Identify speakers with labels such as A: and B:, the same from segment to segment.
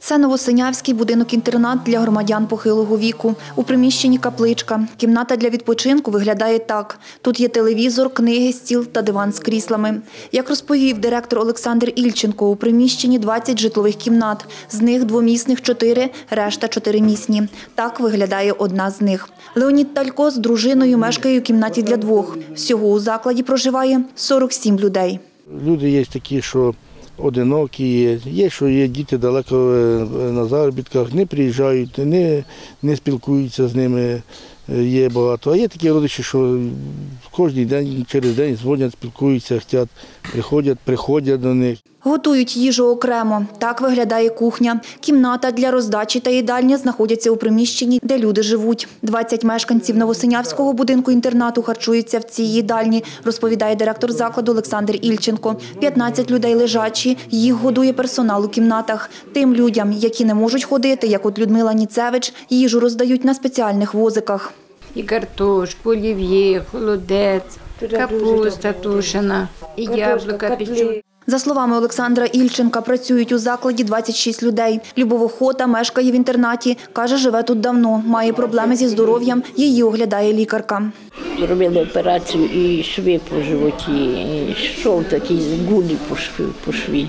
A: Це Новосинявський будинок-інтернат для громадян похилого віку. У приміщенні капличка. Кімната для відпочинку виглядає так. Тут є телевізор, книги, стіл та диван з кріслами. Як розповів директор Олександр Ільченко, у приміщенні 20 житлових кімнат. З них двомісних 4, решта 4-місні. Так виглядає одна з них. Леонід Талько з дружиною мешкає у кімнаті для двох. Всього у закладі проживає 47 людей.
B: Люди є такі, що одинокі, є, що є діти далеко на заробітках, не приїжджають, не спілкуються з ними, є багато. А є такі родичі, що кожен день, через день дзвонять, спілкуються, приходять до них.
A: Готують їжу окремо. Так виглядає кухня. Кімната для роздачі та їдальня знаходяться у приміщенні, де люди живуть. 20 мешканців Новосинявського будинку-інтернату харчуються в цій їдальні, розповідає директор закладу Олександр Ільченко. 15 людей лежачі, їх годує персонал у кімнатах. Тим людям, які не можуть ходити, як от Людмила Ніцевич, їжу роздають на спеціальних возиках.
C: І картошку, олів'є, холодець, капуста тушена, і яблука печуть.
A: За словами Олександра Ільченка, працюють у закладі 26 людей. Любов Охота мешкає в інтернаті. Каже, живе тут давно. Має проблеми зі здоров'ям. Її оглядає лікарка.
D: Зробили операцію і шви по животі, і йшов такий гулі по шві.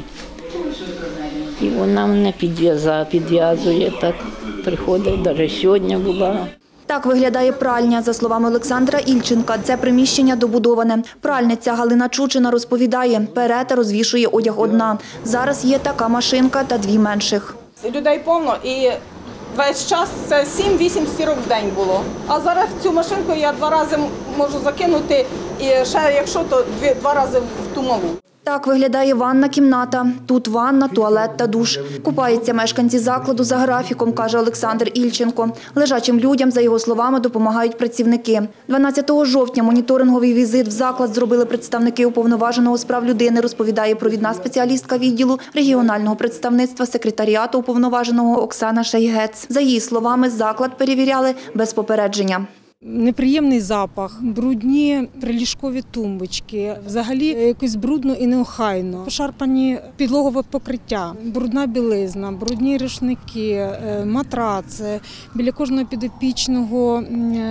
D: І вона мене підв'язує, так приходить, навіть сьогодні була.
A: Так виглядає пральня. За словами Олександра Ільченка, це приміщення добудоване. Пральниця Галина Чучина розповідає, пере та розвішує одяг одна. Зараз є така машинка та дві менших.
E: Людей повно і весь час це 7-8 стірок в день було. А зараз цю машинку я 2 рази можу закинути і ще якщо, то 2 рази в ту малу.
A: Так виглядає ванна кімната. Тут ванна, туалет та душ. Купаються мешканці закладу за графіком, каже Олександр Ільченко. Лежачим людям, за його словами, допомагають працівники. 12 жовтня моніторинговий візит в заклад зробили представники Уповноваженого з прав людини, розповідає провідна спеціалістка відділу регіонального представництва секретаріату Уповноваженого Оксана Шайгец. За її словами, заклад перевіряли без попередження.
F: Неприємний запах, брудні приліжкові тумбочки, взагалі якось брудно і неохайно. Пошарпані підлогове покриття, брудна білизна, брудні рушники, матраци. Біля кожного підопічного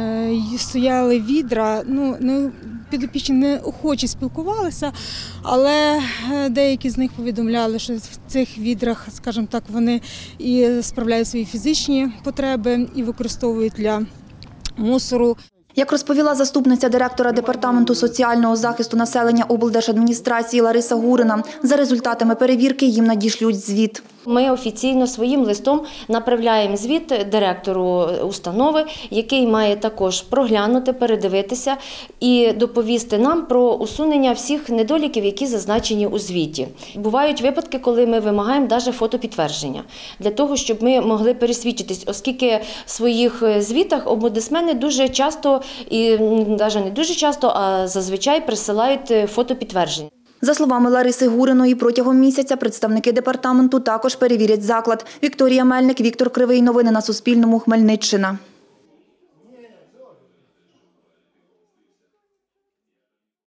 F: стояли відра. Підопічні неохоче спілкувалися, але деякі з них повідомляли, що в цих відрах, скажімо так, вони і справляють свої фізичні потреби і використовують для мусору.
A: Як розповіла заступниця директора Департаменту соціального захисту населення облдержадміністрації Лариса Гурина, за результатами перевірки їм надішлють звіт.
G: Ми офіційно своїм листом направляємо звіт директору установи, який має також проглянути, передивитися і доповісти нам про усунення всіх недоліків, які зазначені у звіті. Бувають випадки, коли ми вимагаємо навіть фотопідтвердження, для того, щоб ми могли пересвідчитись, оскільки в своїх звітах омбудсмени дуже часто, і навіть не дуже часто, а зазвичай присилають фотопідтвердження.
A: За словами Лариси Гуриної, протягом місяця представники департаменту також перевірять заклад. Вікторія Мельник, Віктор Кривий. Новини на Суспільному. Хмельниччина.